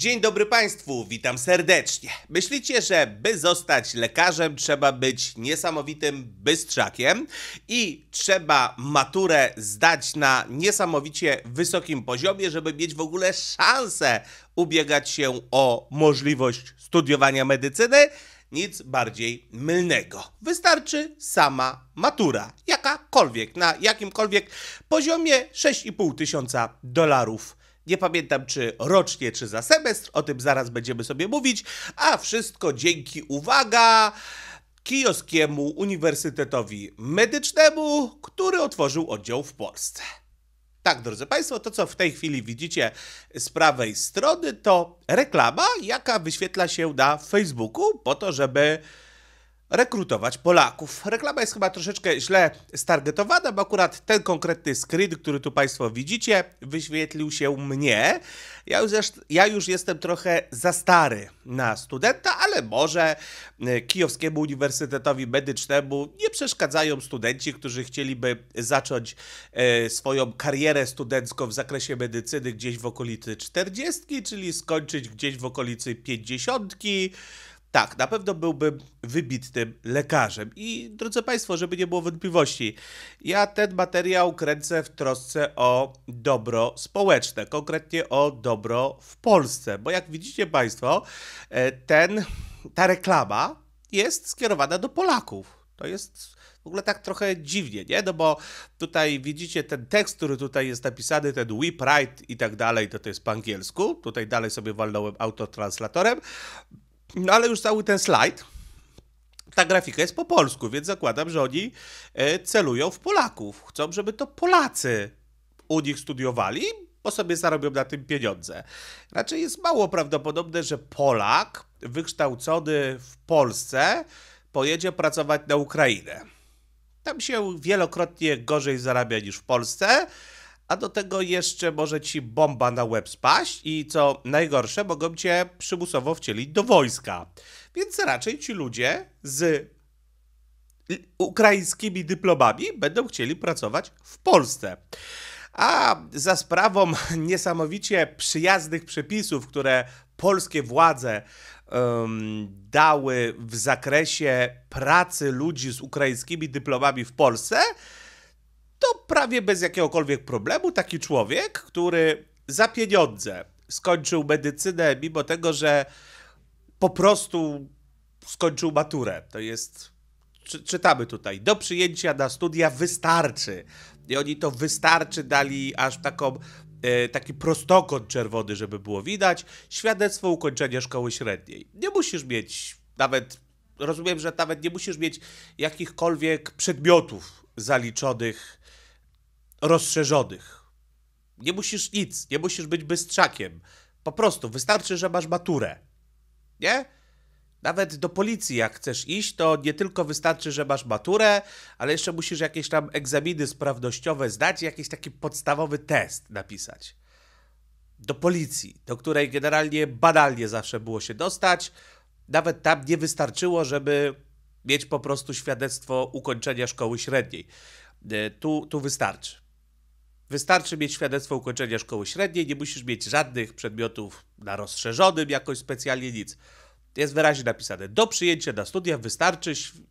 Dzień dobry Państwu, witam serdecznie. Myślicie, że by zostać lekarzem trzeba być niesamowitym bystrzakiem i trzeba maturę zdać na niesamowicie wysokim poziomie, żeby mieć w ogóle szansę ubiegać się o możliwość studiowania medycyny? Nic bardziej mylnego. Wystarczy sama matura, jakakolwiek, na jakimkolwiek poziomie $6,500. Nie pamiętam, czy rocznie, czy za semestr, o tym zaraz będziemy sobie mówić, a wszystko dzięki, uwaga, Kijowskiemu Uniwersytetowi Medycznemu, który otworzył oddział w Polsce. Tak, drodzy Państwo, to co w tej chwili widzicie z prawej strony, to reklama, jaka wyświetla się na Facebooku po to, żeby rekrutować Polaków. Reklama jest chyba troszeczkę źle stargetowana, bo akurat ten konkretny screen, który tu Państwo widzicie, wyświetlił się mnie. Ja już jestem trochę za stary na studenta, ale może Kijowskiemu Uniwersytetowi Medycznemu nie przeszkadzają studenci, którzy chcieliby zacząć swoją karierę studencką w zakresie medycyny gdzieś w okolicy 40, czyli skończyć gdzieś w okolicy 50. Tak, na pewno byłbym wybitnym lekarzem. I drodzy Państwo, żeby nie było wątpliwości, ja ten materiał kręcę w trosce o dobro społeczne, konkretnie o dobro w Polsce, bo jak widzicie Państwo, ta reklama jest skierowana do Polaków. To jest w ogóle tak trochę dziwnie, nie? No bo tutaj widzicie ten tekst, który tutaj jest napisany, ten We Pride i tak dalej, to jest po angielsku. Tutaj dalej sobie walnąłem autotranslatorem. No ale już cały ten slajd, ta grafika jest po polsku, więc zakładam, że oni celują w Polaków. Chcą, żeby to Polacy u nich studiowali, bo sobie zarobią na tym pieniądze. Raczej jest mało prawdopodobne, że Polak wykształcony w Polsce pojedzie pracować na Ukrainę. Tam się wielokrotnie gorzej zarabia niż w Polsce, a do tego jeszcze może ci bomba na łeb spaść i co najgorsze, mogą cię przymusowo wcielić do wojska. Więc raczej ci ludzie z ukraińskimi dyplomami będą chcieli pracować w Polsce. A za sprawą niesamowicie przyjaznych przepisów, które polskie władze dały w zakresie pracy ludzi z ukraińskimi dyplomami w Polsce, to prawie bez jakiegokolwiek problemu taki człowiek, który za pieniądze skończył medycynę, mimo tego, że po prostu skończył maturę. To jest, czytamy tutaj, do przyjęcia na studia wystarczy. I oni to wystarczy dali aż taki prostokąt czerwony, żeby było widać. Świadectwo ukończenia szkoły średniej. Nie musisz mieć nawet, rozumiem, że nawet nie musisz mieć jakichkolwiek przedmiotów zaliczonych, rozszerzonych. Nie musisz nic, nie musisz być bystrzakiem. Po prostu wystarczy, że masz maturę. Nie? Nawet do policji jak chcesz iść, to nie tylko wystarczy, że masz maturę, ale jeszcze musisz jakieś tam egzaminy sprawnościowe zdać i jakiś taki podstawowy test napisać. Do policji, do której generalnie banalnie zawsze było się dostać, nawet tam nie wystarczyło, żeby mieć po prostu świadectwo ukończenia szkoły średniej. Tu wystarczy. Wystarczy mieć świadectwo ukończenia szkoły średniej, nie musisz mieć żadnych przedmiotów na rozszerzonym, jakoś specjalnie nic. Jest wyraźnie napisane, do przyjęcia na studia wystarczy,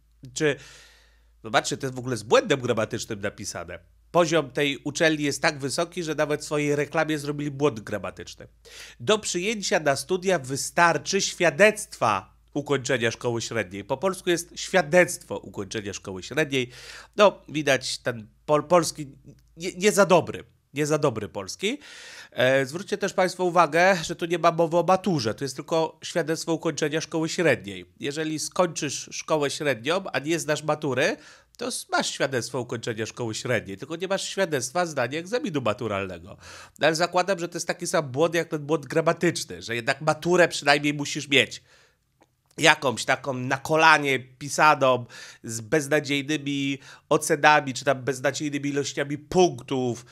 zobaczcie, to jest w ogóle z błędem gramatycznym napisane. Poziom tej uczelni jest tak wysoki, że nawet w swojej reklamie zrobili błąd gramatyczny. Do przyjęcia na studia wystarczy świadectwa ukończenia szkoły średniej. Po polsku jest świadectwo ukończenia szkoły średniej. No, widać ten polski nie za dobry. Nie za dobry polski. Zwróćcie też Państwo uwagę, że tu nie ma mowy o maturze, to jest tylko świadectwo ukończenia szkoły średniej. Jeżeli skończysz szkołę średnią, a nie zdasz matury, to masz świadectwo ukończenia szkoły średniej, tylko nie masz świadectwa zdania egzaminu maturalnego. No, ale zakładam, że to jest taki sam błąd jak ten błąd gramatyczny, że jednak maturę przynajmniej musisz mieć. Jakąś taką na kolanie pisaną z beznadziejnymi ocenami, czy tam beznadziejnymi ilościami punktów,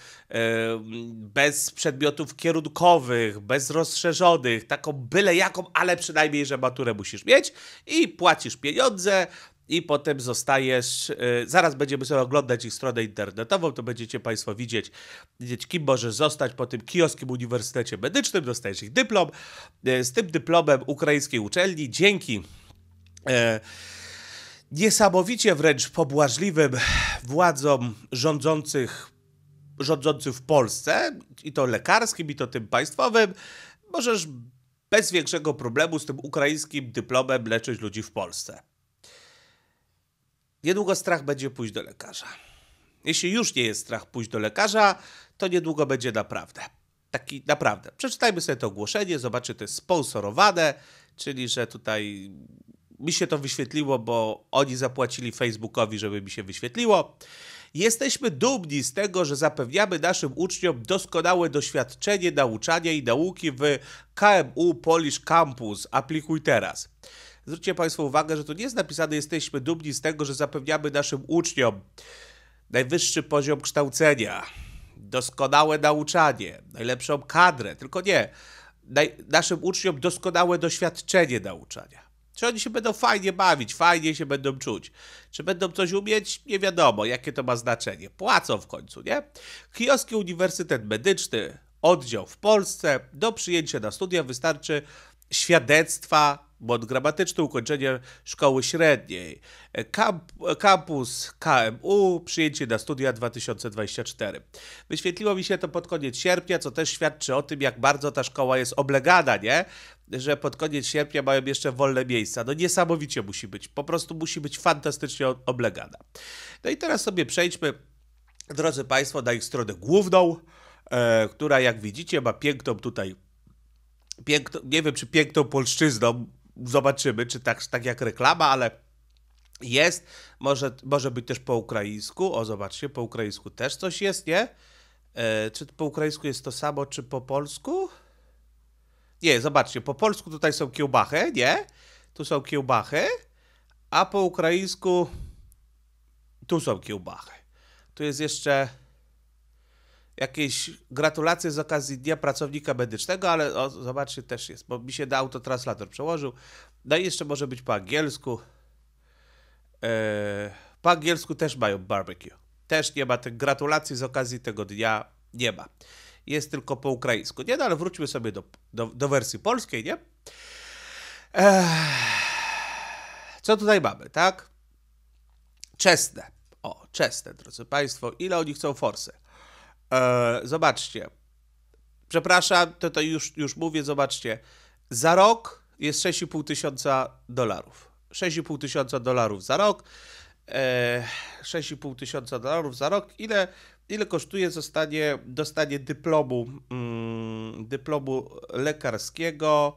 bez przedmiotów kierunkowych, bez rozszerzonych, taką byle jaką, ale przynajmniej, że maturę musisz mieć i płacisz pieniądze i potem zostajesz, zaraz będziemy sobie oglądać ich stronę internetową, to będziecie Państwo widzieć, kim możesz zostać po tym Kijowskim Uniwersytecie Medycznym, dostajesz ich dyplom. Z tym dyplomem ukraińskiej uczelni, dzięki niesamowicie wręcz pobłażliwym władzom rządzących w Polsce, i to lekarskim, i to tym państwowym, możesz bez większego problemu z tym ukraińskim dyplomem leczyć ludzi w Polsce. Niedługo strach będzie pójść do lekarza. Jeśli już nie jest strach pójść do lekarza, to niedługo będzie naprawdę. Taki naprawdę. Przeczytajmy sobie to ogłoszenie, zobaczcie, to jest sponsorowane, czyli że tutaj mi się to wyświetliło, bo oni zapłacili Facebookowi, żeby mi się wyświetliło. Jesteśmy dumni z tego, że zapewniamy naszym uczniom doskonałe doświadczenie nauczania i nauki w KMU Polish Campus. Aplikuj teraz. Zwróćcie Państwo uwagę, że tu nie jest napisane, jesteśmy dumni z tego, że zapewniamy naszym uczniom najwyższy poziom kształcenia, doskonałe nauczanie, najlepszą kadrę, tylko nie, naszym uczniom doskonałe doświadczenie nauczania. Czy oni się będą fajnie bawić, fajnie się będą czuć? Czy będą coś umieć? Nie wiadomo, jakie to ma znaczenie. Płacą w końcu, nie? Kijowski Uniwersytet Medyczny, oddział w Polsce. Do przyjęcia na studia wystarczy świadectwa, błąd gramatyczny, ukończenie szkoły średniej. Kampus KMU, przyjęcie na studia 2024. Wyświetliło mi się to pod koniec sierpnia, co też świadczy o tym, jak bardzo ta szkoła jest oblegana, nie? Że pod koniec sierpnia mają jeszcze wolne miejsca. No niesamowicie musi być. Po prostu musi być fantastycznie oblegana. No i teraz sobie przejdźmy, drodzy Państwo, na ich stronę główną, która, jak widzicie, ma piękną tutaj, nie wiem, czy piękną polszczyzną, zobaczymy, czy tak jak reklama, ale jest, może być też po ukraińsku. O, zobaczcie, po ukraińsku też coś jest, nie? Czy po ukraińsku jest to samo, czy po polsku? Nie, zobaczcie, po polsku tutaj są kiełbachy, nie? Tu są kiełbachy, a po ukraińsku tu są kiełbachy. Tu jest jeszcze jakieś gratulacje z okazji Dnia Pracownika Medycznego, ale o, zobaczcie, też jest, bo mi się na autotranslator przełożył. No i jeszcze może być po angielsku. Po angielsku też mają barbecue. Też nie ma tych gratulacji z okazji tego dnia, nie ma. Jest tylko po ukraińsku. Nie, no ale wróćmy sobie do wersji polskiej, nie? Co tutaj mamy, tak? Czesne. O, czesne, drodzy Państwo. Ile oni chcą forsy? Zobaczcie. Przepraszam, to już mówię, zobaczcie. Za rok jest $6,5 tysiąca. $6,5 tysiąca za rok. $6,5 tysiąca za rok. Ile kosztuje dostanie dyplomu lekarskiego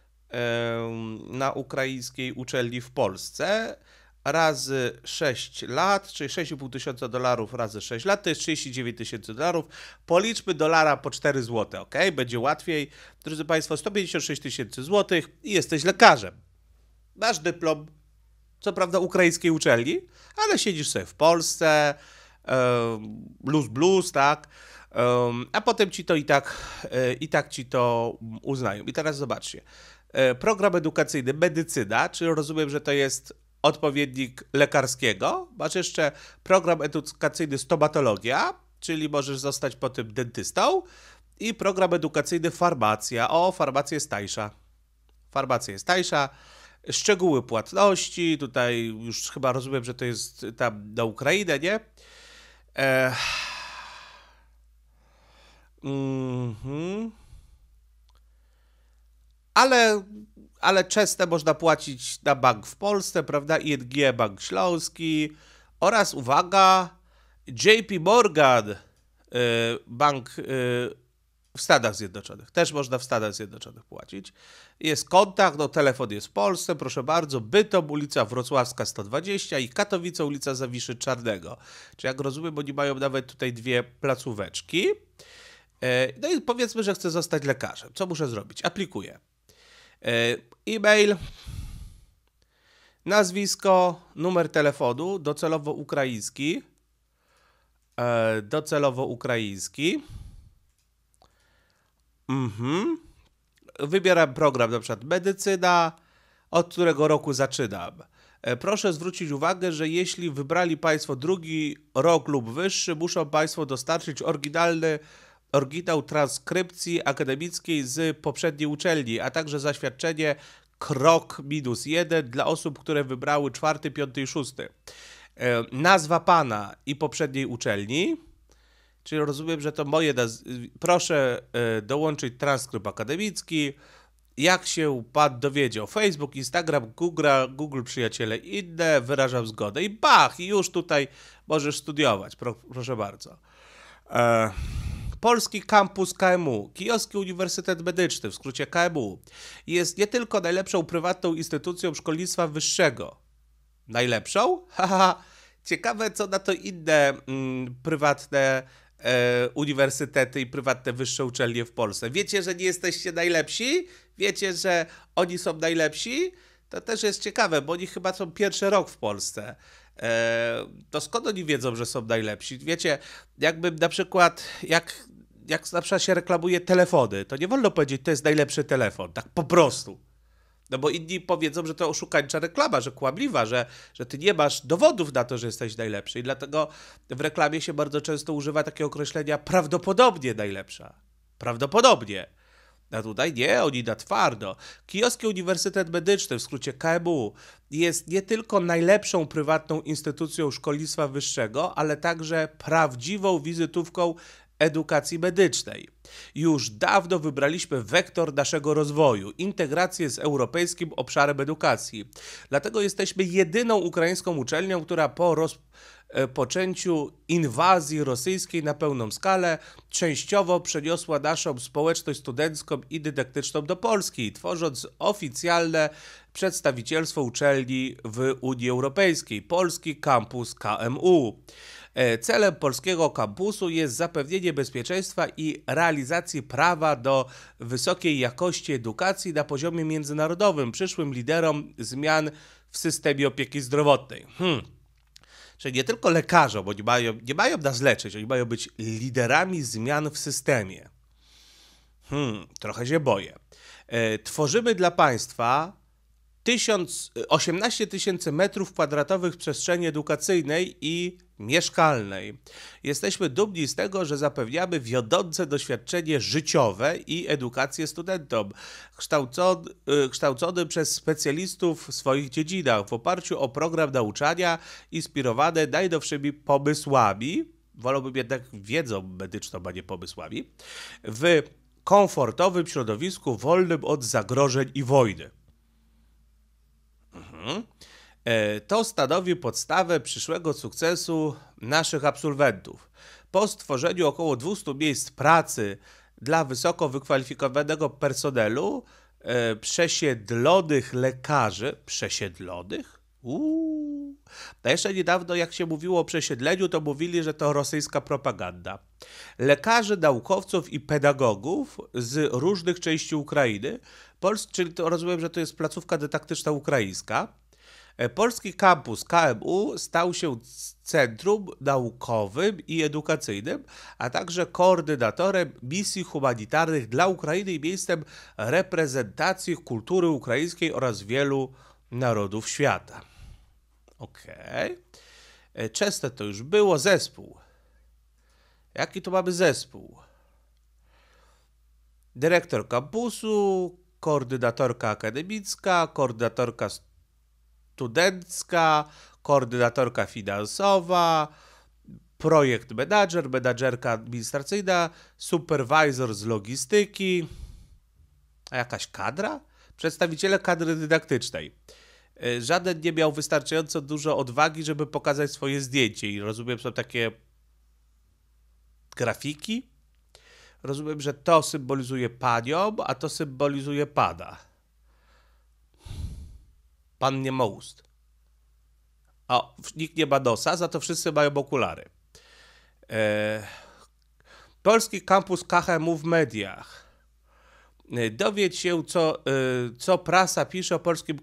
na ukraińskiej uczelni w Polsce? Razy 6 lat, czyli $6,5 tysiąca razy 6 lat, to jest $39 tysięcy. Policzmy dolara po 4 zł, ok? Będzie łatwiej. Drodzy Państwo, 156 tysięcy złotych i jesteś lekarzem. Masz dyplom, co prawda ukraińskiej uczelni, ale siedzisz sobie w Polsce, blues, tak? A potem ci to i tak ci to uznają. I teraz zobaczcie. Program edukacyjny medycyna, czyli rozumiem, że to jest odpowiednik lekarskiego. Masz jeszcze program edukacyjny stomatologia, czyli możesz zostać po tym dentystą. I program edukacyjny farmacja. O, farmacja jest tańsza. Szczegóły płatności. Tutaj już chyba rozumiem, że to jest tam na Ukrainę, nie? Ale czesne można płacić na bank w Polsce, prawda? ING, Bank Śląski oraz, uwaga, JP Morgan, bank w Stanach Zjednoczonych. Też można w Stanach Zjednoczonych płacić. Jest kontakt, no telefon jest w Polsce, proszę bardzo. Bytom, ulica Wrocławska 120 i Katowice, ulica Zawiszy Czarnego. Czy jak rozumiem, oni mają nawet tutaj 2 placóweczki. No i powiedzmy, że chcę zostać lekarzem. Co muszę zrobić? Aplikuję. E-mail, nazwisko, numer telefonu, docelowo ukraiński. Wybieram program, na przykład medycyna, od którego roku zaczynam. Proszę zwrócić uwagę, że jeśli wybrali Państwo drugi rok lub wyższy, muszą Państwo dostarczyć oryginał transkrypcji akademickiej z poprzedniej uczelni, a także zaświadczenie krok -1 dla osób, które wybrały 4., 5. i 6. Nazwa Pana i poprzedniej uczelni, czyli rozumiem, że to moje proszę dołączyć transkrypt akademicki. Jak się Pan dowiedział? Facebook, Instagram, Google przyjaciele inne, wyrażam zgodę i bach, i już tutaj możesz studiować, proszę bardzo. Polski Kampus KMU, Kijowski Uniwersytet Medyczny, w skrócie KMU, jest nie tylko najlepszą prywatną instytucją szkolnictwa wyższego. Najlepszą? Haha, ciekawe co na to inne prywatne uniwersytety i prywatne wyższe uczelnie w Polsce. Wiecie, że nie jesteście najlepsi? Wiecie, że oni są najlepsi? To też jest ciekawe, bo oni chyba są pierwszy rok w Polsce. To skąd oni wiedzą, że są najlepsi? Wiecie, jakby na przykład, jak na przykład się reklamuje telefony, to nie wolno powiedzieć, to jest najlepszy telefon, tak po prostu. No bo inni powiedzą, że to oszukańcza reklama, że kłamliwa, że ty nie masz dowodów na to, że jesteś najlepszy. I dlatego w reklamie się bardzo często używa takiego określenia prawdopodobnie najlepsza. Prawdopodobnie. A tutaj nie, oni na twardo. Kijowski Uniwersytet Medyczny, w skrócie KMU, jest nie tylko najlepszą prywatną instytucją szkolnictwa wyższego, ale także prawdziwą wizytówką edukacji medycznej. Już dawno wybraliśmy wektor naszego rozwoju, integrację z europejskim obszarem edukacji. Dlatego jesteśmy jedyną ukraińską uczelnią, która po rozpoczęciu inwazji rosyjskiej na pełną skalę częściowo przeniosła naszą społeczność studencką i dydaktyczną do Polski, tworząc oficjalne przedstawicielstwo uczelni w Unii Europejskiej, Polski Kampus KMU. Celem polskiego kampusu jest zapewnienie bezpieczeństwa i realizacji prawa do wysokiej jakości edukacji na poziomie międzynarodowym, przyszłym liderom zmian w systemie opieki zdrowotnej. Czyli nie tylko lekarzom, bo nie mają nas leczyć, oni mają być liderami zmian w systemie. Trochę się boję. Tworzymy dla Państwa 18 000 metrów kwadratowych przestrzeni edukacyjnej i mieszkalnej. Jesteśmy dumni z tego, że zapewniamy wiodące doświadczenie życiowe i edukację studentom, kształcony przez specjalistów w swoich dziedzinach, w oparciu o program nauczania inspirowany najnowszymi pomysłami, wolałbym jednak wiedzą medyczną, a nie pomysłami, w komfortowym środowisku wolnym od zagrożeń i wojny. To stanowi podstawę przyszłego sukcesu naszych absolwentów. Po stworzeniu około 200 miejsc pracy dla wysoko wykwalifikowanego personelu, przesiedlonych lekarzy, No jeszcze niedawno, jak się mówiło o przesiedleniu, to mówili, że to rosyjska propaganda. Lekarzy, naukowców i pedagogów z różnych części Ukrainy, czyli to rozumiem, że to jest placówka dydaktyczna ukraińska. Polski kampus KMU stał się centrum naukowym i edukacyjnym, a także koordynatorem misji humanitarnych dla Ukrainy i miejscem reprezentacji kultury ukraińskiej oraz wielu narodów świata. Okej. Często to już było. Zespół. Jaki to mamy zespół? Dyrektor kampusu, koordynatorka akademicka, koordynatorka studencka, koordynatorka finansowa, projekt menadżer, menadżerka administracyjna, supervisor z logistyki, a jakaś kadra? Przedstawiciele kadry dydaktycznej. Żaden nie miał wystarczająco dużo odwagi, żeby pokazać swoje zdjęcie i rozumiem, są takie grafiki. Rozumiem, że to symbolizuje panią, a to symbolizuje pana. Pan nie ma ust. O, nikt nie ma nosa, za to wszyscy mają okulary. Polski kampus KMU w mediach. Dowiedz się, co prasa pisze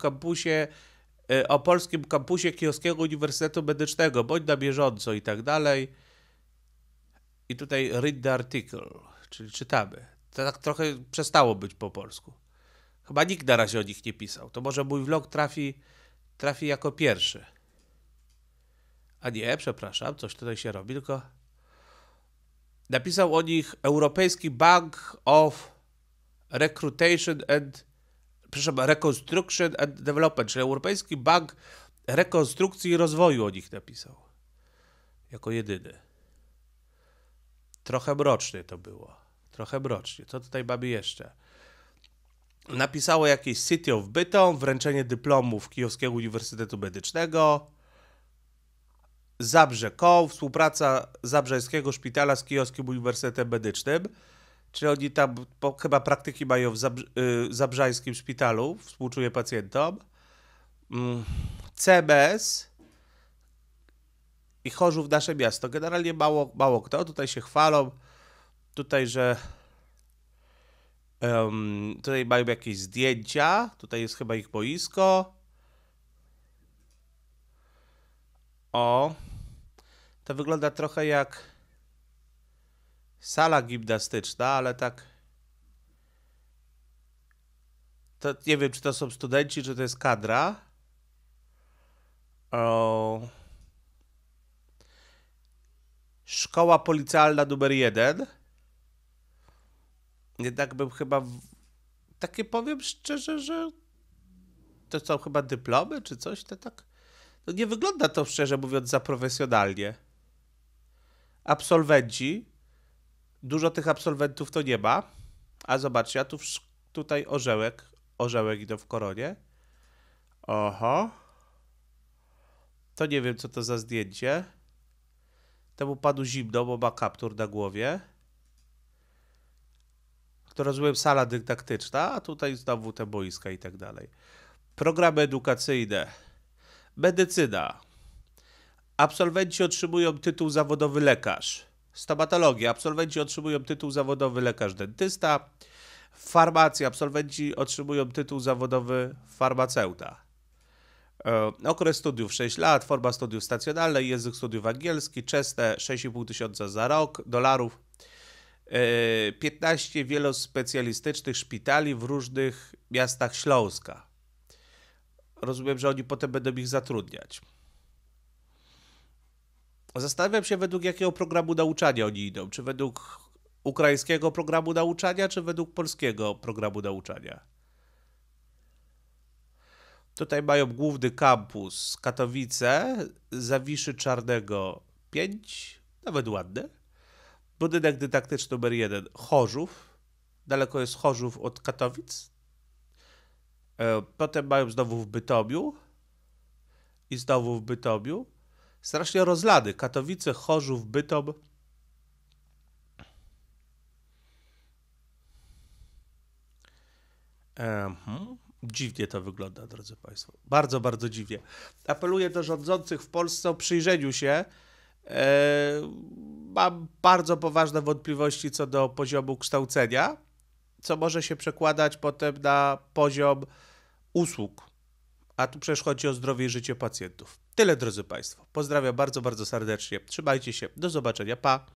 o polskim kampusie Kijowskiego Uniwersytetu Medycznego. Bądź na bieżąco i tak dalej. I tutaj read the article, czyli czytamy. To tak trochę przestało być po polsku. Chyba nikt na razie o nich nie pisał. To może mój vlog trafi trafi jako pierwszy. A nie, przepraszam, coś tutaj się robi, tylko napisał o nich Europejski Bank of Reconstruction and Development, czyli Europejski Bank Rekonstrukcji i Rozwoju o nich napisał. Jako jedyny. Trochę mrocznie to było. Trochę mrocznie. Co tutaj mamy jeszcze? Napisało jakieś City of Bytom, wręczenie dyplomów Kijowskiego Uniwersytetu Medycznego, Zabrze.com, współpraca Zabrzeńskiego Szpitala z Kijowskim Uniwersytetem Medycznym, czyli oni tam chyba praktyki mają w Zabrzańskim Szpitalu, współczuję pacjentom, CBS i Chorzów Nasze Miasto. Generalnie mało kto, tutaj się chwalą, tutaj, że tutaj mają jakieś zdjęcia, tutaj jest chyba ich boisko. O, to wygląda trochę jak sala gimnastyczna, ale tak, to nie wiem, czy to są studenci, czy to jest kadra. O, szkoła policjalna numer 1. Jednak bym chyba, takie powiem szczerze, że to są chyba dyplomy, czy coś, to tak, no nie wygląda to, szczerze mówiąc, za profesjonalnie. Absolwenci, dużo tych absolwentów to nie ma, a zobaczcie, a tu tutaj orzełek idą w koronie. Oho. To nie wiem, co to za zdjęcie. Temu panu zimno, bo ma kaptur na głowie. To rozumiem sala dydaktyczna, a tutaj znowu te boiska i tak dalej. Programy edukacyjne. Medycyna. Absolwenci otrzymują tytuł zawodowy lekarz. Stomatologia. Absolwenci otrzymują tytuł zawodowy lekarz dentysta. Farmacja. Absolwenci otrzymują tytuł zawodowy farmaceuta. Okres studiów 6 lat, forma studiów stacjonarnej, język studiów angielski, czesne 6,5 tysiąca za rok, dolarów. 15 wielospecjalistycznych szpitali w różnych miastach Śląska. Rozumiem, że oni potem będą ich zatrudniać. Zastanawiam się, według jakiego programu nauczania oni idą. Czy według ukraińskiego programu nauczania, czy według polskiego programu nauczania. Tutaj mają główny kampus Katowice, Zawiszy Czarnego 5, nawet ładne. Budynek dydaktyczny numer 1, Chorzów. Daleko jest Chorzów od Katowic. Potem mają znowu w Bytomiu. I znowu w Bytomiu. Strasznie rozlany. Katowice, Chorzów, Bytom. Dziwnie to wygląda, drodzy Państwo. Bardzo, bardzo dziwnie. Apeluję do rządzących w Polsce o przyjrzeniu się. Mam bardzo poważne wątpliwości co do poziomu kształcenia, co może się przekładać potem na poziom usług. A tu przecież chodzi o zdrowie i życie pacjentów. Tyle, drodzy Państwo. Pozdrawiam bardzo, bardzo serdecznie. Trzymajcie się. Do zobaczenia. Pa.